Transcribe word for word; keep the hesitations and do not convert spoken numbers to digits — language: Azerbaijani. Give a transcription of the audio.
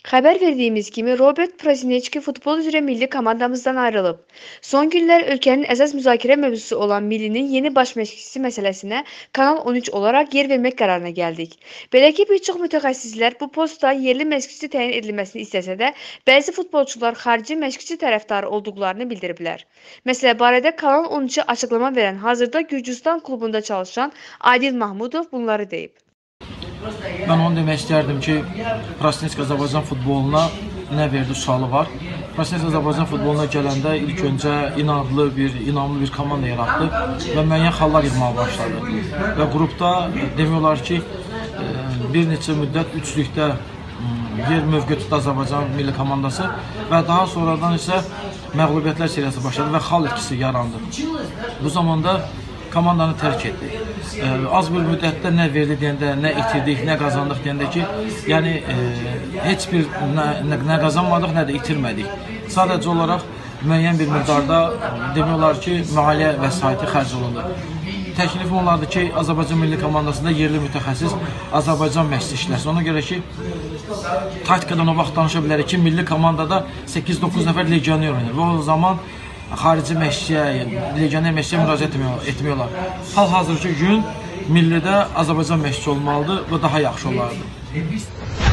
Xəbər verdiyimiz kimi Robert Prosinecki futbol üzrə milli komandamızdan ayrılıb. Son günlər ölkənin əsas müzakirə mövzusu olan millinin yeni baş məşqçisi məsələsinə Kanal on üç olaraq yer vermək qərarına gəldik. Belə ki, bir çox mütəxəssislər bu postda yerli məşqçi təyin edilməsini istəsə də, bəzi futbolçular xarici məşqçi tərəfdarı olduqlarını bildiriblər. Məsələ barədə Kanal on üçə açıqlama verən hazırda Gürcüstan klubunda çalışan Adil Mahmudov bunları deyib. Mən onu demək istərdim ki, Prosinecki Azərbaycan futboluna nə verdi sualı var. Prosinecki Azərbaycan futboluna gələndə ilk öncə inadlı bir, inamlı bir komanda yaratdı və müəyyən xallar yığmağa başladı. Və qrupda demək olar ki, bir neçə müddət üçlükdə yer mövqe tutdu Azərbaycan milli komandası və daha sonradan isə məğlubiyyətlər seriyası başladı və xal etkisi yarandı. Bu zamanda komandanı tərk etdi. E, az bir müddətdə nə verdi deyəndə, nə itirdik, nə qazandıq deyəndə ki, yəni e, heç bir nə, nə, nə qazanmadıq, nə də itirmədik. Sadəcə olaraq müəyyən bir miqdarda demək olar ki, maliyyə vəsaiti xərc olundu. Təklifim olardı ki, Azərbaycan milli komandasında yerli mütəxəssis Azərbaycan məşqçisi işləsin. Ona görə ki, taktikadan o vaxt danışa bilərik ki, milli komandada səkkiz doqquz nəfər legioner oynayır və o zaman xarici məşqçiyə, legioner məşqçiyə müraciət etmək olar. Hal-hazırki gün millidə Azərbaycan məşqçisi olmalıdır və daha yaxşı olardı.